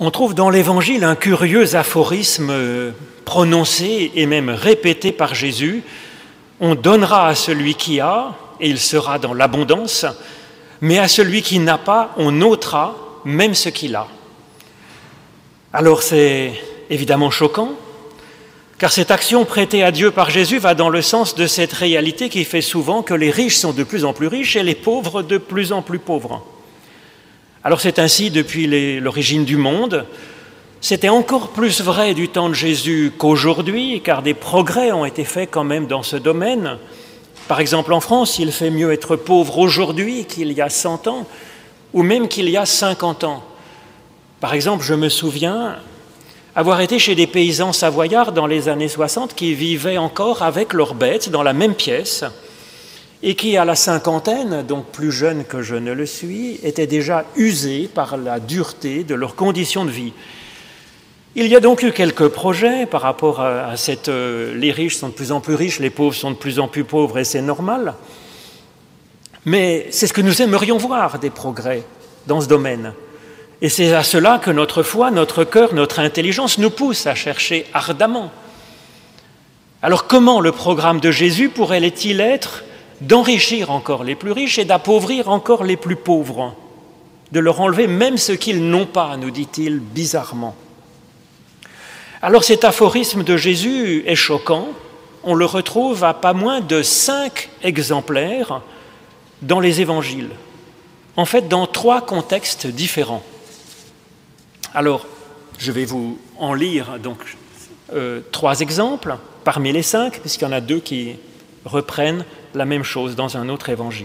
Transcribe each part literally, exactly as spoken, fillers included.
On trouve dans l'Évangile un curieux aphorisme prononcé et même répété par Jésus. On donnera à celui qui a, et il sera dans l'abondance, mais à celui qui n'a pas, on ôtera même ce qu'il a. Alors c'est évidemment choquant, car cette action prêtée à Dieu par Jésus va dans le sens de cette réalité qui fait souvent que les riches sont de plus en plus riches et les pauvres de plus en plus pauvres. Alors c'est ainsi depuis les, l'origine du monde. C'était encore plus vrai du temps de Jésus qu'aujourd'hui, car des progrès ont été faits quand même dans ce domaine. Par exemple, en France, il fait mieux être pauvre aujourd'hui qu'il y a cent ans, ou même qu'il y a cinquante ans. Par exemple, je me souviens avoir été chez des paysans savoyards dans les années soixante qui vivaient encore avec leurs bêtes dans la même pièce et qui, à la cinquantaine, donc plus jeune que je ne le suis, étaient déjà usés par la dureté de leurs conditions de vie. Il y a donc eu quelques projets par rapport à cette... Euh, les riches sont de plus en plus riches, les pauvres sont de plus en plus pauvres, et c'est normal. Mais c'est ce que nous aimerions voir, des progrès dans ce domaine. Et c'est à cela que notre foi, notre cœur, notre intelligence nous poussent à chercher ardemment. Alors comment le programme de Jésus pourrait-il être d'enrichir encore les plus riches et d'appauvrir encore les plus pauvres, de leur enlever même ce qu'ils n'ont pas, nous dit-il bizarrement. Alors cet aphorisme de Jésus est choquant, on le retrouve à pas moins de cinq exemplaires dans les évangiles, en fait dans trois contextes différents. Alors, je vais vous en lire donc euh, trois exemples parmi les cinq, puisqu'il y en a deux qui reprennent la même chose dans un autre évangile.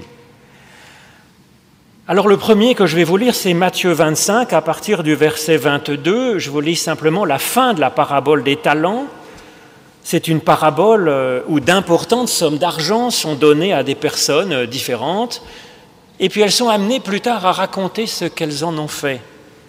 Alors le premier que je vais vous lire, c'est Matthieu vingt-cinq, à partir du verset vingt-deux. Je vous lis simplement la fin de la parabole des talents. C'est une parabole où d'importantes sommes d'argent sont données à des personnes différentes, et puis elles sont amenées plus tard à raconter ce qu'elles en ont fait.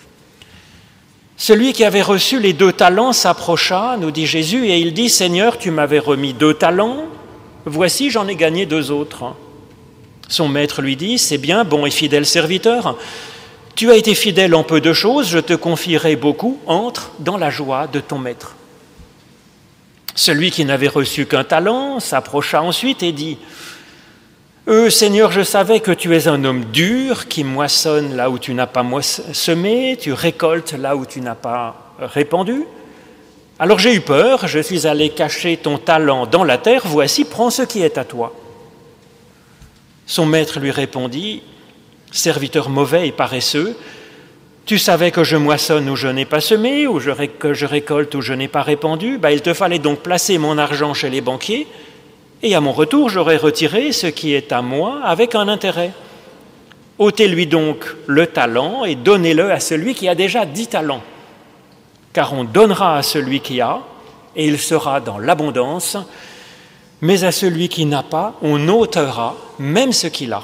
Celui qui avait reçu les deux talents s'approcha, nous dit Jésus, et il dit « Seigneur, tu m'avais remis deux talents, voici j'en ai gagné deux autres. » Son maître lui dit « C'est bien, bon et fidèle serviteur, tu as été fidèle en peu de choses, je te confierai beaucoup, entre dans la joie de ton maître. » Celui qui n'avait reçu qu'un talent s'approcha ensuite et dit « Euh, Seigneur, je savais que tu es un homme dur, qui moissonne là où tu n'as pas semé, tu récoltes là où tu n'as pas répandu. Alors j'ai eu peur, je suis allé cacher ton talent dans la terre, voici, prends ce qui est à toi. » Son maître lui répondit, « Serviteur mauvais et paresseux, tu savais que je moissonne où je n'ai pas semé, ou je ré- que je récolte où je n'ai pas répandu, bah, il te fallait donc placer mon argent chez les banquiers, et à mon retour, j'aurai retiré ce qui est à moi avec un intérêt. Ôtez-lui donc le talent et donnez-le à celui qui a déjà dix talents. Car on donnera à celui qui a, et il sera dans l'abondance, mais à celui qui n'a pas, on ôtera même ce qu'il a. »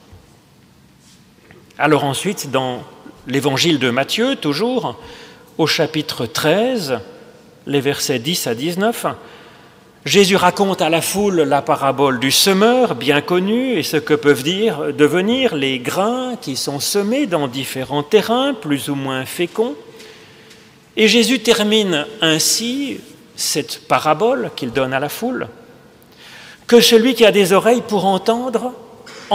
Alors ensuite, dans l'évangile de Matthieu, toujours, au chapitre treize, les versets dix à dix-neuf, Jésus raconte à la foule la parabole du semeur, bien connue, et ce que peuvent dire, devenir les grains qui sont semés dans différents terrains, plus ou moins féconds. Et Jésus termine ainsi cette parabole qu'il donne à la foule, « Que celui qui a des oreilles pour entendre, entende. »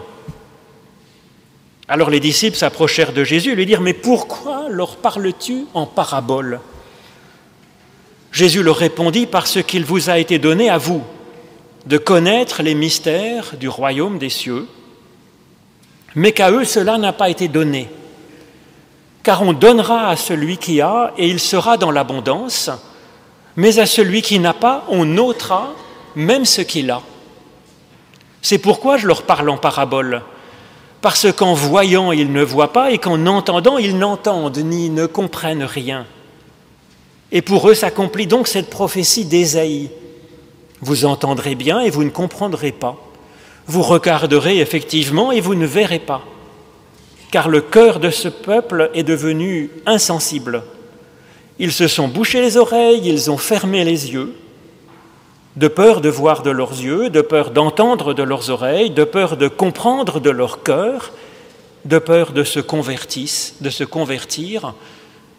Alors les disciples s'approchèrent de Jésus et lui dirent « Mais pourquoi leur parles-tu en parabole ?» Jésus leur répondit « Parce qu'il vous a été donné à vous de connaître les mystères du royaume des cieux, mais qu'à eux cela n'a pas été donné. Car on donnera à celui qui a, et il sera dans l'abondance, mais à celui qui n'a pas, on ôtera même ce qu'il a. C'est pourquoi je leur parle en parabole, parce qu'en voyant, ils ne voient pas, et qu'en entendant, ils n'entendent ni ne comprennent rien. Et pour eux s'accomplit donc cette prophétie d'Ésaïe. Vous entendrez bien et vous ne comprendrez pas. Vous regarderez effectivement et vous ne verrez pas. Car le cœur de ce peuple est devenu insensible. Ils se sont bouchés les oreilles, ils ont fermé les yeux, de peur de voir de leurs yeux, de peur d'entendre de leurs oreilles, de peur de comprendre de leur cœur, de peur de se convertir, de se convertir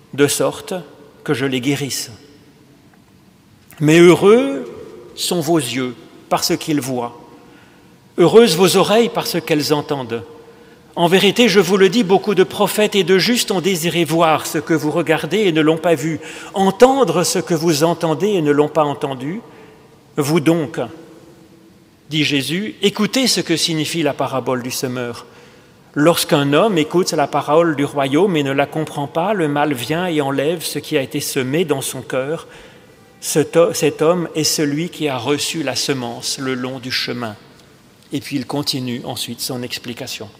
de sorte que je les guérisse. Mais heureux sont vos yeux parce qu'ils voient, heureuses vos oreilles parce qu'elles entendent. En vérité, je vous le dis, beaucoup de prophètes et de justes ont désiré voir ce que vous regardez et ne l'ont pas vu, entendre ce que vous entendez et ne l'ont pas entendu. Vous donc, dit Jésus, écoutez ce que signifie la parabole du semeur. Lorsqu'un homme écoute la parole du royaume et ne la comprend pas, le mal vient et enlève ce qui a été semé dans son cœur. Cet homme est celui qui a reçu la semence le long du chemin. Et puis il continue ensuite son explication.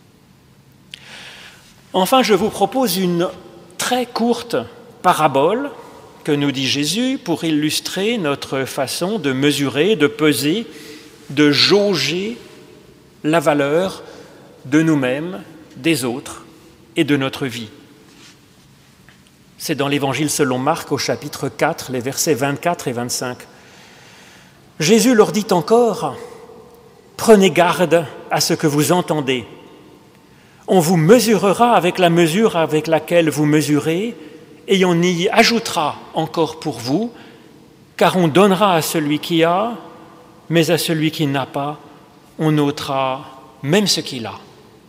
Enfin, je vous propose une très courte parabole que nous dit Jésus pour illustrer notre façon de mesurer, de peser, de jauger la valeur de nous-mêmes, des autres et de notre vie. C'est dans l'Évangile selon Marc au chapitre quatre, les versets vingt-quatre et vingt-cinq. Jésus leur dit encore « Prenez garde à ce que vous entendez. On vous mesurera avec la mesure avec laquelle vous mesurez, et on y ajoutera encore pour vous, car on donnera à celui qui a, mais à celui qui n'a pas, on ôtera même ce qu'il a.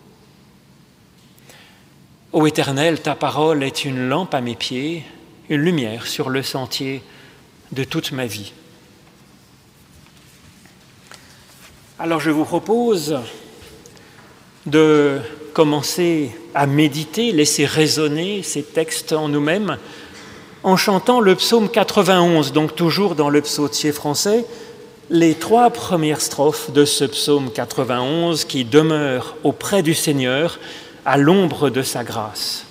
Ô Éternel, ta parole est une lampe à mes pieds, une lumière sur le sentier de toute ma vie. » Alors je vous propose de commencer à méditer, laisser résonner ces textes en nous-mêmes en chantant le psaume quatre-vingt-onze, donc toujours dans le psautier français, les trois premières strophes de ce psaume quatre-vingt-onze qui demeure auprès du Seigneur à l'ombre de sa grâce.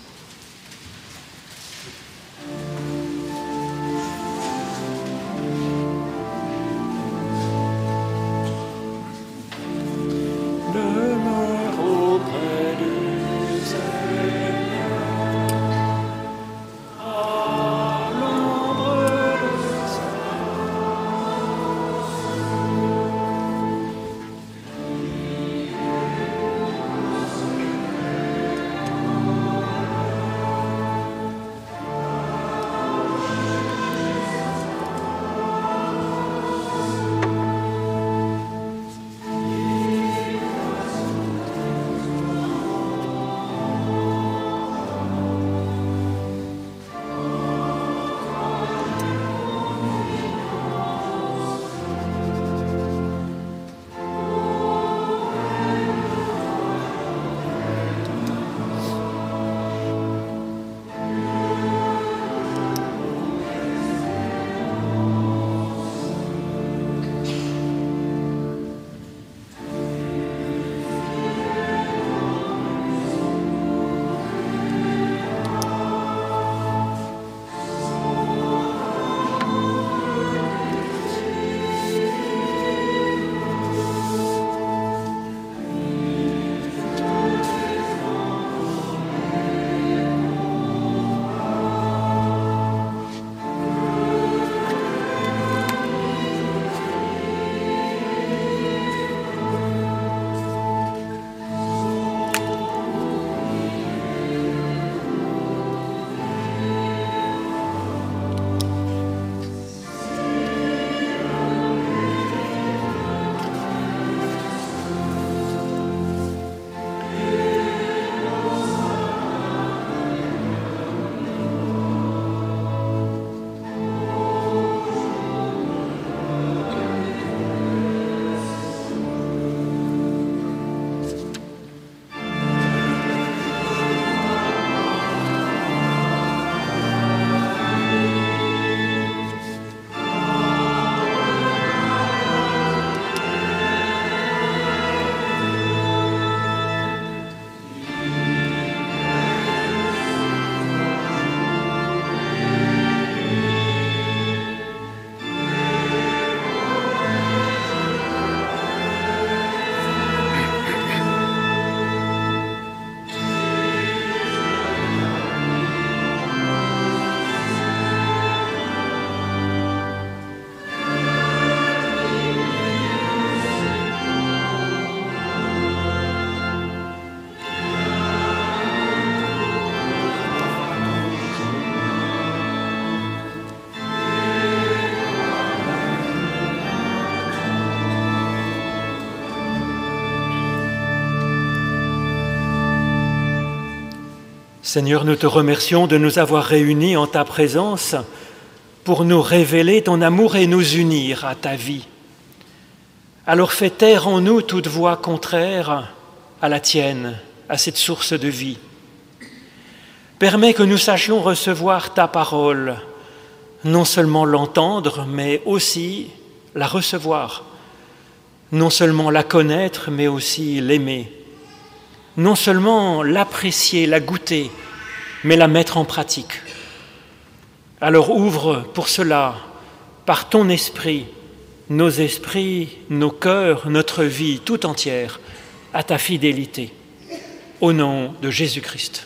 Seigneur, nous te remercions de nous avoir réunis en ta présence pour nous révéler ton amour et nous unir à ta vie. Alors fais taire en nous toute voix contraire à la tienne, à cette source de vie. Permets que nous sachions recevoir ta parole, non seulement l'entendre, mais aussi la recevoir. Non seulement la connaître, mais aussi l'aimer. Non seulement l'apprécier, la goûter, mais la mettre en pratique. Alors ouvre pour cela, par ton esprit, nos esprits, nos cœurs, notre vie tout entière, à ta fidélité. Au nom de Jésus-Christ.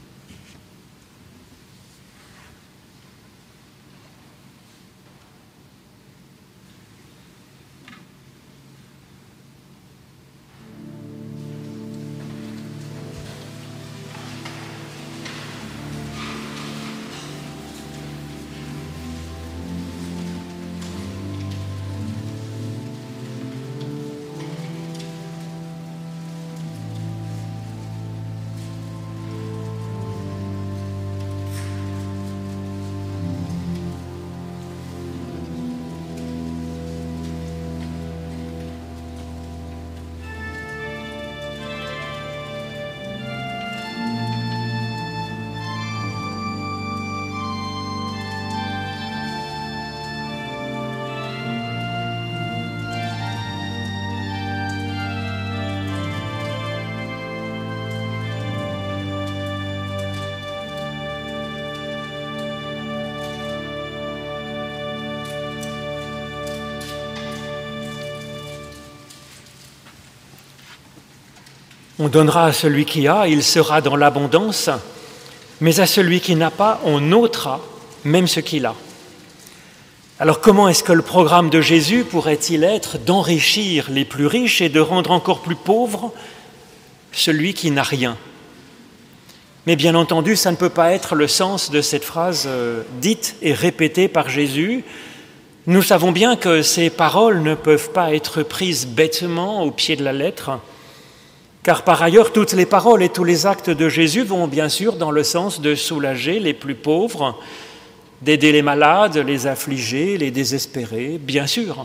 On donnera à celui qui a, il sera dans l'abondance, mais à celui qui n'a pas, on ôtera même ce qu'il a. Alors comment est-ce que le programme de Jésus pourrait-il être d'enrichir les plus riches et de rendre encore plus pauvre celui qui n'a rien? Mais bien entendu, ça ne peut pas être le sens de cette phrase euh, dite et répétée par Jésus. Nous savons bien que ces paroles ne peuvent pas être prises bêtement au pied de la lettre, car par ailleurs, toutes les paroles et tous les actes de Jésus vont bien sûr dans le sens de soulager les plus pauvres, d'aider les malades, les affligés, les désespérés, bien sûr.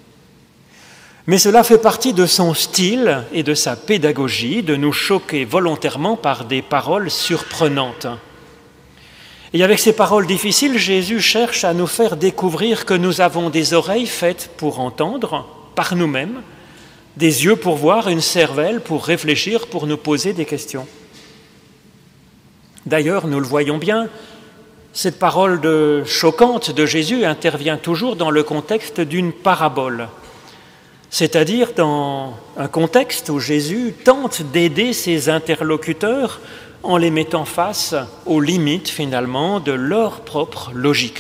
Mais cela fait partie de son style et de sa pédagogie de nous choquer volontairement par des paroles surprenantes. Et avec ces paroles difficiles, Jésus cherche à nous faire découvrir que nous avons des oreilles faites pour entendre par nous-mêmes, des yeux pour voir, une cervelle pour réfléchir, pour nous poser des questions. D'ailleurs, nous le voyons bien, cette parole de, choquante de Jésus intervient toujours dans le contexte d'une parabole, c'est-à-dire dans un contexte où Jésus tente d'aider ses interlocuteurs en les mettant face aux limites finalement de leur propre logique.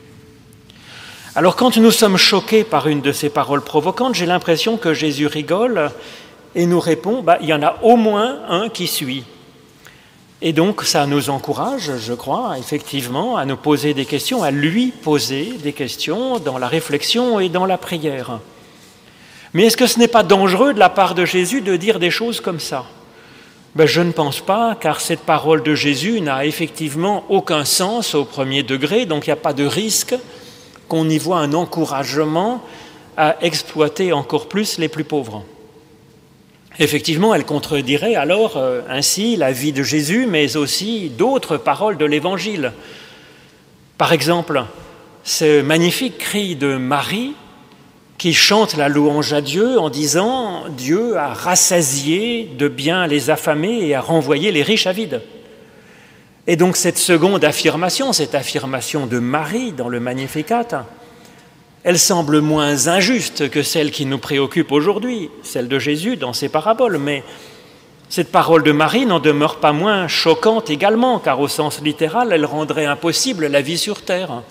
Alors quand nous sommes choqués par une de ces paroles provocantes, j'ai l'impression que Jésus rigole et nous répond bah, « il y en a au moins un qui suit ». Et donc ça nous encourage, je crois, effectivement, à nous poser des questions, à lui poser des questions dans la réflexion et dans la prière. Mais est-ce que ce n'est pas dangereux de la part de Jésus de dire des choses comme ça ? Ben, je ne pense pas, car cette parole de Jésus n'a effectivement aucun sens au premier degré, donc il n'y a pas de risque qu'on y voit un encouragement à exploiter encore plus les plus pauvres. Effectivement, elle contredirait alors euh, ainsi la vie de Jésus, mais aussi d'autres paroles de l'Évangile. Par exemple, ce magnifique cri de Marie qui chante la louange à Dieu en disant « Dieu a rassasié de bien les affamés et a renvoyé les riches à vide ». Et donc cette seconde affirmation, cette affirmation de Marie dans le Magnificat, elle semble moins injuste que celle qui nous préoccupe aujourd'hui, celle de Jésus dans ses paraboles, mais cette parole de Marie n'en demeure pas moins choquante également, car au sens littéral, elle rendrait impossible la vie sur terre.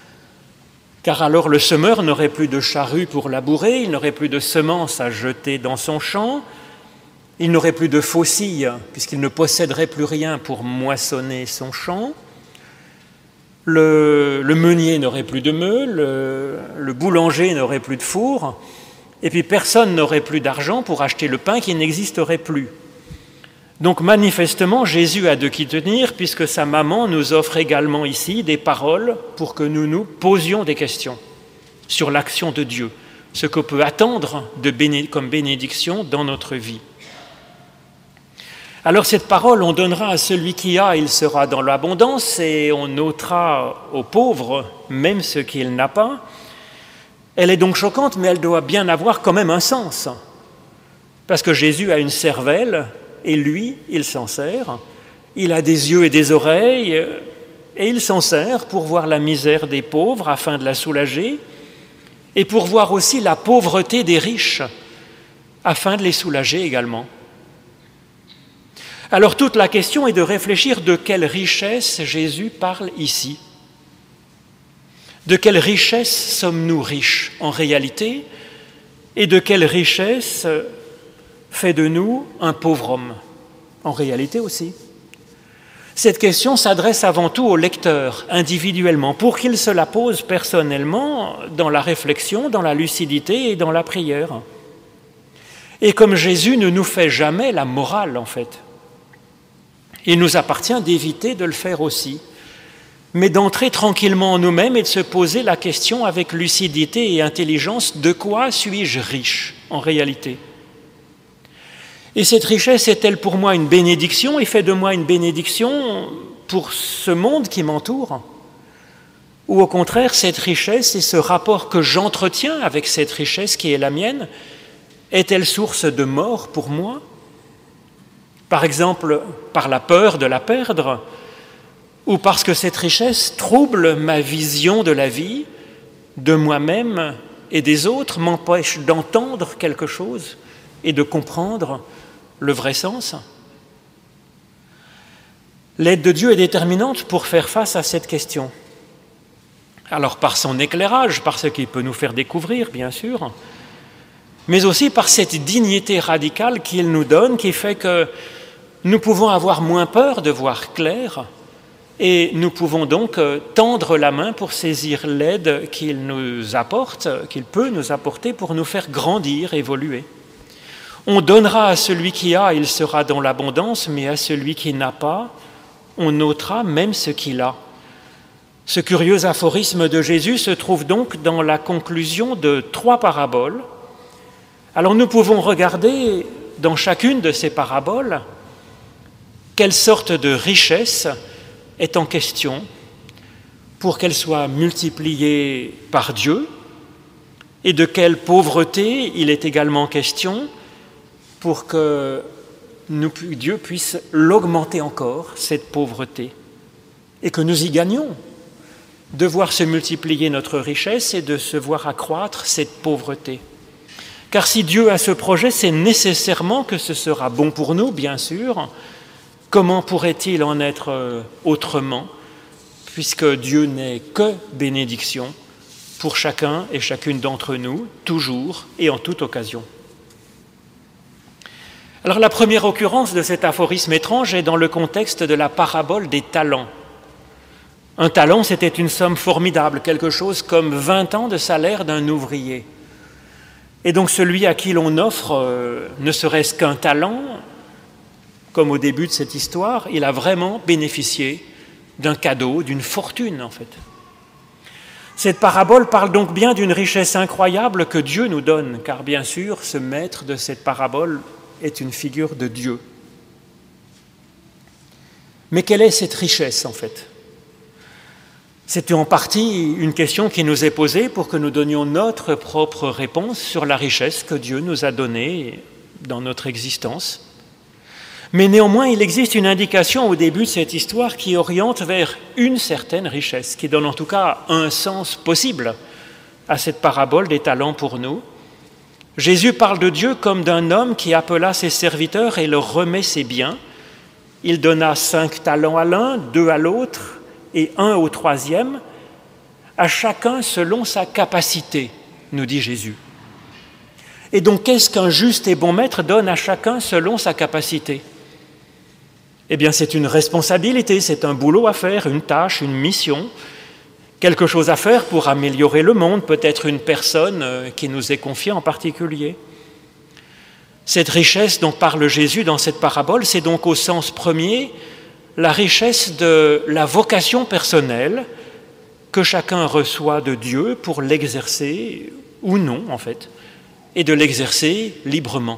Car alors le semeur n'aurait plus de charrue pour labourer, il n'aurait plus de semences à jeter dans son champ, il n'aurait plus de faucilles, puisqu'il ne posséderait plus rien pour moissonner son champ. Le, le meunier n'aurait plus de meule, le, le boulanger n'aurait plus de four, et puis personne n'aurait plus d'argent pour acheter le pain qui n'existerait plus. Donc manifestement, Jésus a de qui tenir puisque sa maman nous offre également ici des paroles pour que nous nous posions des questions sur l'action de Dieu, ce qu'on peut attendre de béné- comme bénédiction dans notre vie. Alors cette parole, on donnera à celui qui a, il sera dans l'abondance, et on ôtera aux pauvres même ce qu'il n'a pas. Elle est donc choquante, mais elle doit bien avoir quand même un sens. Parce que Jésus a une cervelle, et lui, il s'en sert. Il a des yeux et des oreilles, et il s'en sert pour voir la misère des pauvres afin de la soulager, et pour voir aussi la pauvreté des riches afin de les soulager également. Alors toute la question est de réfléchir de quelle richesse Jésus parle ici. De quelle richesse sommes-nous riches en réalité, et de quelle richesse fait de nous un pauvre homme en réalité aussi. Cette question s'adresse avant tout au lecteur individuellement pour qu'il se la pose personnellement dans la réflexion, dans la lucidité et dans la prière. Et comme Jésus ne nous fait jamais la morale en fait, il nous appartient d'éviter de le faire aussi, mais d'entrer tranquillement en nous-mêmes et de se poser la question avec lucidité et intelligence, de quoi suis-je riche en réalité ? Et cette richesse est-elle pour moi une bénédiction et fait de moi une bénédiction pour ce monde qui m'entoure ? Ou au contraire, cette richesse et ce rapport que j'entretiens avec cette richesse qui est la mienne, est-elle source de mort pour moi ? Par exemple, par la peur de la perdre, ou parce que cette richesse trouble ma vision de la vie, de moi-même et des autres, m'empêche d'entendre quelque chose et de comprendre le vrai sens. L'aide de Dieu est déterminante pour faire face à cette question. Alors par son éclairage, par ce qu'il peut nous faire découvrir, bien sûr, mais aussi par cette dignité radicale qu'il nous donne, qui fait que nous pouvons avoir moins peur de voir clair, et nous pouvons donc tendre la main pour saisir l'aide qu'il nous apporte, qu'il peut nous apporter pour nous faire grandir, évoluer. On donnera à celui qui a, il sera dans l'abondance, mais à celui qui n'a pas, on ôtera même ce qu'il a. Ce curieux aphorisme de Jésus se trouve donc dans la conclusion de trois paraboles. Alors nous pouvons regarder dans chacune de ces paraboles quelle sorte de richesse est en question pour qu'elle soit multipliée par Dieu et de quelle pauvreté il est également question pour que nous, Dieu puisse l'augmenter encore, cette pauvreté, et que nous y gagnions de voir se multiplier notre richesse et de se voir accroître cette pauvreté. Car si Dieu a ce projet, c'est nécessairement que ce sera bon pour nous, bien sûr. Comment pourrait-il en être autrement, puisque Dieu n'est que bénédiction pour chacun et chacune d'entre nous, toujours et en toute occasion. Alors la première occurrence de cet aphorisme étrange est dans le contexte de la parabole des talents. Un talent, c'était une somme formidable, quelque chose comme vingt ans de salaire d'un ouvrier. Et donc celui à qui l'on offre, euh, ne serait-ce qu'un talent, comme au début de cette histoire, il a vraiment bénéficié d'un cadeau, d'une fortune en fait. Cette parabole parle donc bien d'une richesse incroyable que Dieu nous donne, car bien sûr, ce maître de cette parabole est une figure de Dieu. Mais quelle est cette richesse en fait ? C'est en partie une question qui nous est posée pour que nous donnions notre propre réponse sur la richesse que Dieu nous a donnée dans notre existence. Mais néanmoins, il existe une indication au début de cette histoire qui oriente vers une certaine richesse, qui donne en tout cas un sens possible à cette parabole des talents pour nous. Jésus parle de Dieu comme d'un homme qui appela ses serviteurs et leur remet ses biens. Il donna cinq talents à l'un, deux à l'autre et un au troisième, à chacun selon sa capacité, nous dit Jésus. Et donc, qu'est-ce qu'un juste et bon maître donne à chacun selon sa capacité ? Eh bien, c'est une responsabilité, c'est un boulot à faire, une tâche, une mission, quelque chose à faire pour améliorer le monde, peut-être une personne qui nous est confiée en particulier. Cette richesse dont parle Jésus dans cette parabole, c'est donc au sens premier la richesse de la vocation personnelle que chacun reçoit de Dieu pour l'exercer, ou non en fait, et de l'exercer librement.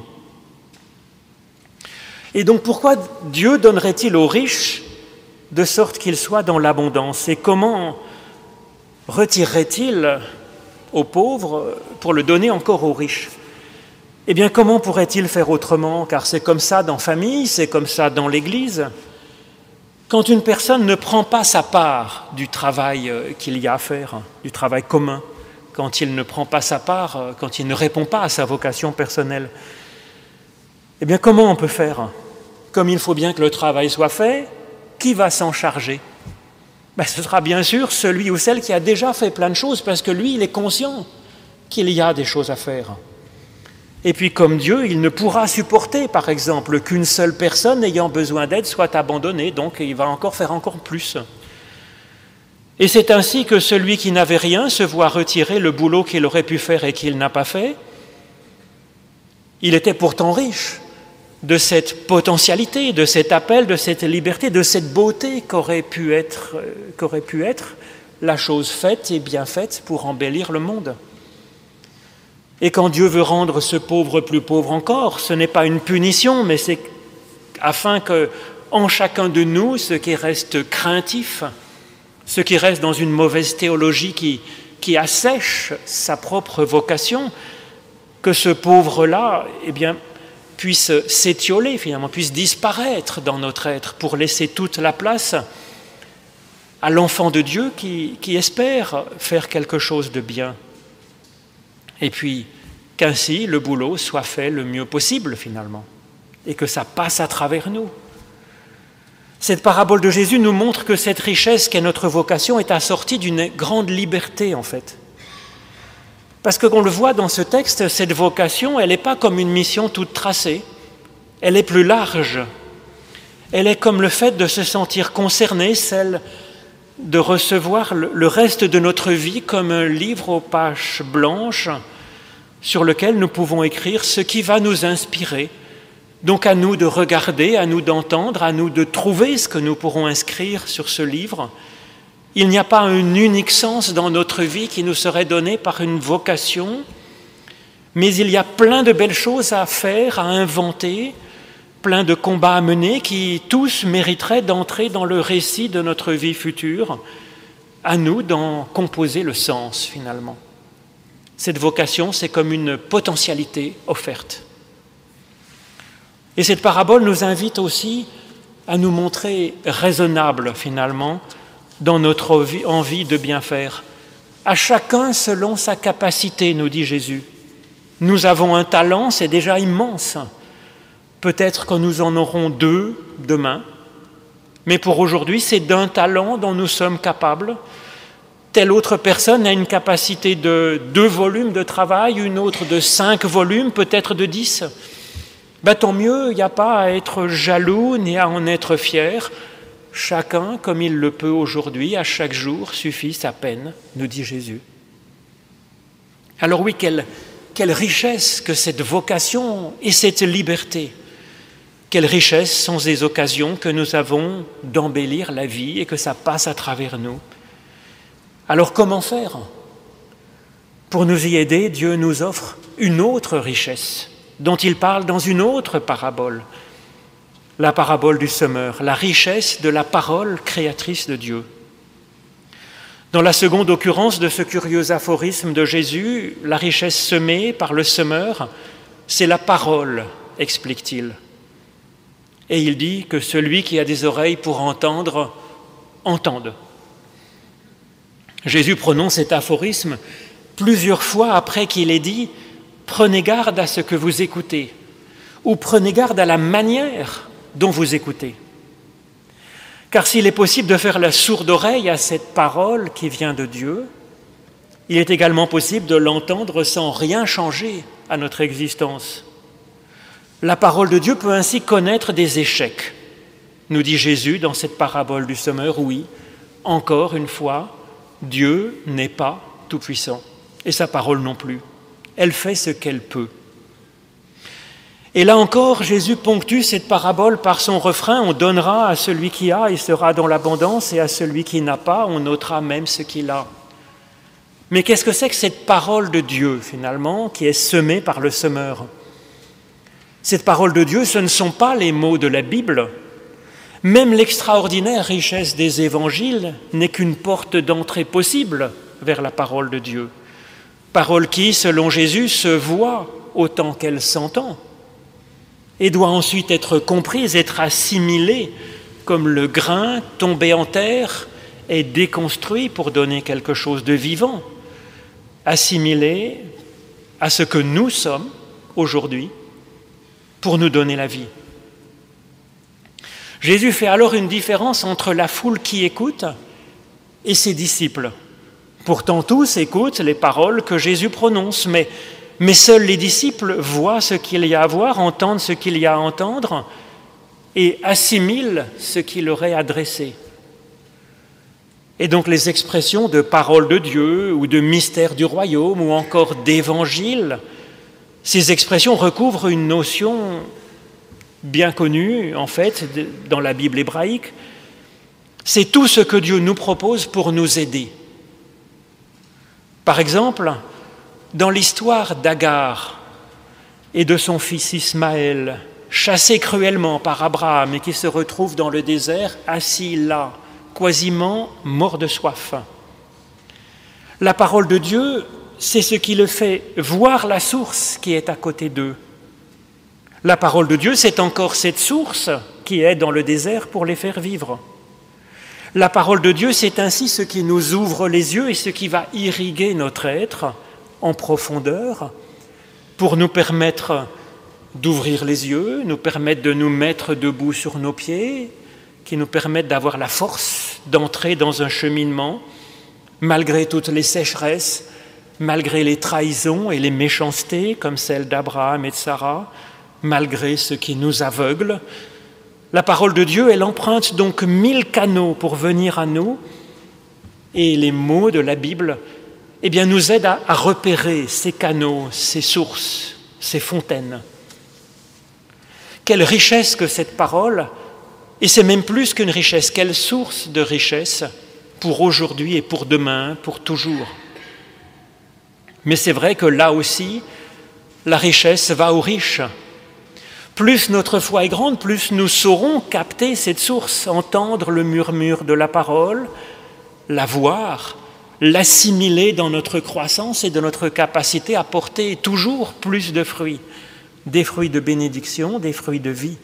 Et donc pourquoi Dieu donnerait-il aux riches de sorte qu'ils soient dans l'abondance? Et comment retirerait-il aux pauvres pour le donner encore aux riches? Eh bien, comment pourrait-il faire autrement? Car c'est comme ça dans la famille, c'est comme ça dans l'Église. Quand une personne ne prend pas sa part du travail qu'il y a à faire, du travail commun, quand il ne prend pas sa part, quand il ne répond pas à sa vocation personnelle, eh bien, comment on peut faire? Comme il faut bien que le travail soit fait, qui va s'en charger? Ben, ce sera bien sûr celui ou celle qui a déjà fait plein de choses, parce que lui, il est conscient qu'il y a des choses à faire. Et puis, comme Dieu, il ne pourra supporter, par exemple, qu'une seule personne ayant besoin d'aide soit abandonnée, donc il va encore faire encore plus. Et c'est ainsi que celui qui n'avait rien se voit retirer le boulot qu'il aurait pu faire et qu'il n'a pas fait. Il était pourtant riche de cette potentialité, de cet appel, de cette liberté, de cette beauté qu'aurait pu être, qu'aurait pu être la chose faite et bien faite pour embellir le monde. Et quand Dieu veut rendre ce pauvre plus pauvre encore, ce n'est pas une punition, mais c'est afin que, en chacun de nous, ce qui reste craintif, ce qui reste dans une mauvaise théologie qui, qui assèche sa propre vocation, que ce pauvre-là, eh bien, puisse s'étioler finalement, puisse disparaître dans notre être pour laisser toute la place à l'enfant de Dieu qui, qui espère faire quelque chose de bien. Et puis qu'ainsi le boulot soit fait le mieux possible finalement, et que ça passe à travers nous. Cette parabole de Jésus nous montre que cette richesse qu'est notre vocation est assortie d'une grande liberté en fait. Parce que qu'on le voit dans ce texte, cette vocation, elle n'est pas comme une mission toute tracée, elle est plus large. Elle est comme le fait de se sentir concerné, celle de recevoir le reste de notre vie comme un livre aux pages blanches sur lequel nous pouvons écrire ce qui va nous inspirer. Donc à nous de regarder, à nous d'entendre, à nous de trouver ce que nous pourrons inscrire sur ce livre. Il n'y a pas un unique sens dans notre vie qui nous serait donné par une vocation, mais il y a plein de belles choses à faire, à inventer, plein de combats à mener qui tous mériteraient d'entrer dans le récit de notre vie future, à nous d'en composer le sens finalement. Cette vocation, c'est comme une potentialité offerte. Et cette parabole nous invite aussi à nous montrer raisonnables finalement dans notre envie de bien faire. À chacun selon sa capacité, nous dit Jésus. Nous avons un talent, c'est déjà immense. Peut-être que nous en aurons deux demain, mais pour aujourd'hui, c'est d'un talent dont nous sommes capables. Telle autre personne a une capacité de deux volumes de travail, une autre de cinq volumes, peut-être de dix. Ben, tant mieux, il n'y a pas à être jaloux ni à en être fier. Chacun, comme il le peut aujourd'hui, à chaque jour, suffit sa peine, nous dit Jésus. Alors oui, quelle, quelle richesse que cette vocation et cette liberté. Quelle richesse sont ces occasions que nous avons d'embellir la vie et que ça passe à travers nous. Alors comment faire? Pour nous y aider, Dieu nous offre une autre richesse dont il parle dans une autre parabole, la parabole du semeur, la richesse de la parole créatrice de Dieu. Dans la seconde occurrence de ce curieux aphorisme de Jésus, la richesse semée par le semeur, c'est la parole, explique-t-il. Et il dit que celui qui a des oreilles pour entendre, entende. Jésus prononce cet aphorisme plusieurs fois après qu'il ait dit « Prenez garde à ce que vous écoutez » ou « Prenez garde à la manière dont vous écoutez ». Car s'il est possible de faire la sourde oreille à cette parole qui vient de Dieu, il est également possible de l'entendre sans rien changer à notre existence. La parole de Dieu peut ainsi connaître des échecs. Nous dit Jésus dans cette parabole du semeur, oui, encore une fois, Dieu n'est pas tout-puissant, et sa parole non plus. Elle fait ce qu'elle peut. Et là encore, Jésus ponctue cette parabole par son refrain, on donnera à celui qui a, il sera dans l'abondance, et à celui qui n'a pas, on ôtera même ce qu'il a. Mais qu'est-ce que c'est que cette parole de Dieu, finalement, qui est semée par le semeur ? Cette parole de Dieu, ce ne sont pas les mots de la Bible. Même l'extraordinaire richesse des évangiles n'est qu'une porte d'entrée possible vers la parole de Dieu. Parole qui, selon Jésus, se voit autant qu'elle s'entend et doit ensuite être comprise, être assimilée comme le grain tombé en terre est déconstruit pour donner quelque chose de vivant, assimilée à ce que nous sommes aujourd'hui pour nous donner la vie. Jésus fait alors une différence entre la foule qui écoute et ses disciples. Pourtant, tous écoutent les paroles que Jésus prononce, mais, mais seuls les disciples voient ce qu'il y a à voir, entendent ce qu'il y a à entendre et assimilent ce qui leur est adressé. Et donc les expressions de parole de Dieu ou de mystère du royaume ou encore d'évangile, ces expressions recouvrent une notion bien connue, en fait, dans la Bible hébraïque. C'est tout ce que Dieu nous propose pour nous aider. Par exemple, dans l'histoire d'Agar et de son fils Ismaël, chassé cruellement par Abraham et qui se retrouve dans le désert, assis là, quasiment mort de soif. La parole de Dieu, c'est ce qui le fait voir la source qui est à côté d'eux. La parole de Dieu, c'est encore cette source qui est dans le désert pour les faire vivre. La parole de Dieu, c'est ainsi ce qui nous ouvre les yeux et ce qui va irriguer notre être en profondeur pour nous permettre d'ouvrir les yeux, nous permettre de nous mettre debout sur nos pieds, qui nous permettent d'avoir la force d'entrer dans un cheminement malgré toutes les sécheresses, malgré les trahisons et les méchancetés comme celles d'Abraham et de Sarah, malgré ce qui nous aveugle. La parole de Dieu, elle emprunte donc mille canaux pour venir à nous, et les mots de la Bible, eh bien, nous aident à, à repérer ces canaux, ces sources, ces fontaines. Quelle richesse que cette parole, et c'est même plus qu'une richesse, quelle source de richesse pour aujourd'hui et pour demain, pour toujours. Mais c'est vrai que là aussi, la richesse va aux riches. Plus notre foi est grande, plus nous saurons capter cette source, entendre le murmure de la parole, la voir, l'assimiler dans notre croissance et de notre capacité à porter toujours plus de fruits, des fruits de bénédiction, des fruits de vie.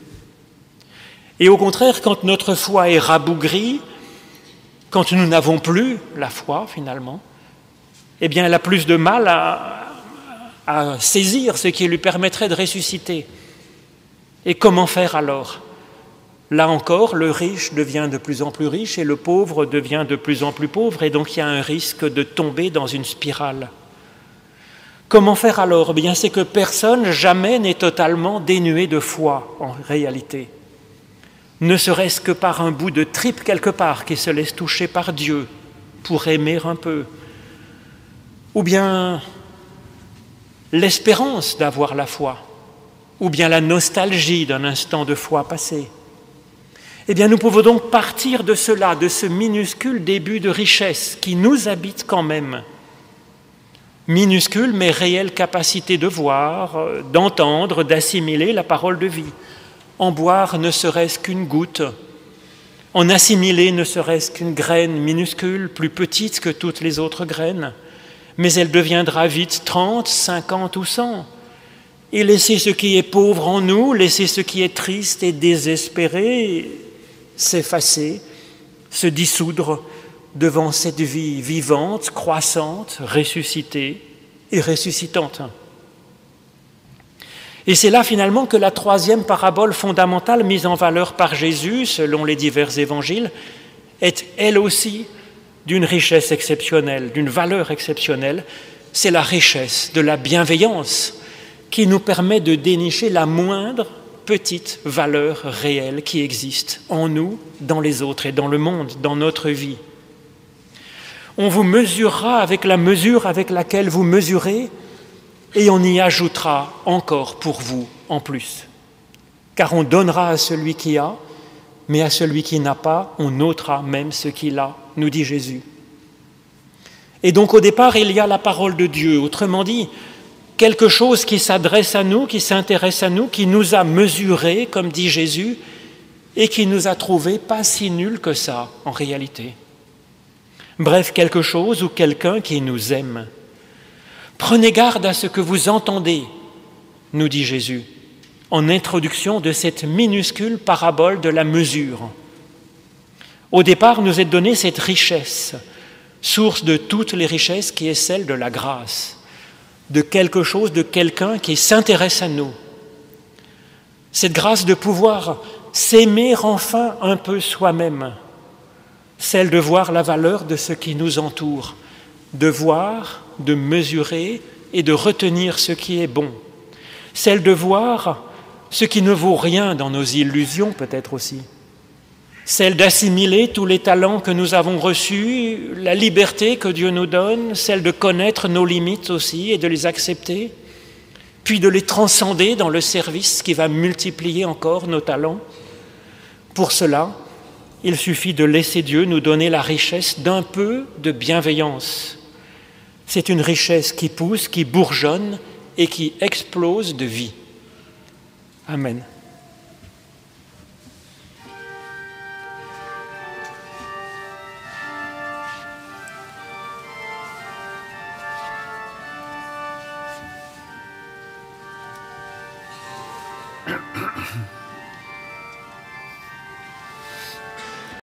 Et au contraire, quand notre foi est rabougrie, quand nous n'avons plus la foi finalement, eh bien elle a plus de mal à, à saisir ce qui lui permettrait de ressusciter. Et comment faire alors ? Là encore, le riche devient de plus en plus riche et le pauvre devient de plus en plus pauvre, et donc il y a un risque de tomber dans une spirale. Comment faire alors ? Eh bien, c'est que personne jamais n'est totalement dénué de foi en réalité. Ne serait-ce que par un bout de tripe quelque part qui se laisse toucher par Dieu pour aimer un peu. Ou bien l'espérance d'avoir la foi. Ou bien la nostalgie d'un instant de foi passé. Eh bien, nous pouvons donc partir de cela, de ce minuscule début de richesse qui nous habite quand même. Minuscule mais réelle capacité de voir, d'entendre, d'assimiler la parole de vie. En boire ne serait-ce qu'une goutte, en assimiler ne serait-ce qu'une graine minuscule, plus petite que toutes les autres graines, mais elle deviendra vite trente, cinquante ou cent. Et laisser ce qui est pauvre en nous, laisser ce qui est triste et désespéré s'effacer, se dissoudre devant cette vie vivante, croissante, ressuscitée et ressuscitante. Et c'est là finalement que la troisième parabole fondamentale mise en valeur par Jésus, selon les divers évangiles, est elle aussi d'une richesse exceptionnelle, d'une valeur exceptionnelle. C'est la richesse de la bienveillance qui nous permet de dénicher la moindre petite valeur réelle qui existe en nous, dans les autres et dans le monde, dans notre vie. On vous mesurera avec la mesure avec laquelle vous mesurez, et on y ajoutera encore pour vous en plus. Car on donnera à celui qui a, mais à celui qui n'a pas, on ôtera même ce qu'il a, nous dit Jésus. Et donc au départ, il y a la parole de Dieu, autrement dit, quelque chose qui s'adresse à nous, qui s'intéresse à nous, qui nous a mesurés, comme dit Jésus, et qui nous a trouvés pas si nuls que ça, en réalité. Bref, quelque chose ou quelqu'un qui nous aime. Prenez garde à ce que vous entendez, nous dit Jésus, en introduction de cette minuscule parabole de la mesure. Au départ, nous est donnée cette richesse, source de toutes les richesses qui est celle de la grâce, de quelque chose, de quelqu'un qui s'intéresse à nous. Cette grâce de pouvoir s'aimer enfin un peu soi-même, celle de voir la valeur de ce qui nous entoure, de voir, de mesurer et de retenir ce qui est bon, celle de voir ce qui ne vaut rien dans nos illusions peut-être aussi, celle d'assimiler tous les talents que nous avons reçus, la liberté que Dieu nous donne, celle de connaître nos limites aussi et de les accepter, puis de les transcender dans le service qui va multiplier encore nos talents. Pour cela, il suffit de laisser Dieu nous donner la richesse d'un peu de bienveillance. C'est une richesse qui pousse, qui bourgeonne et qui explose de vie. Amen.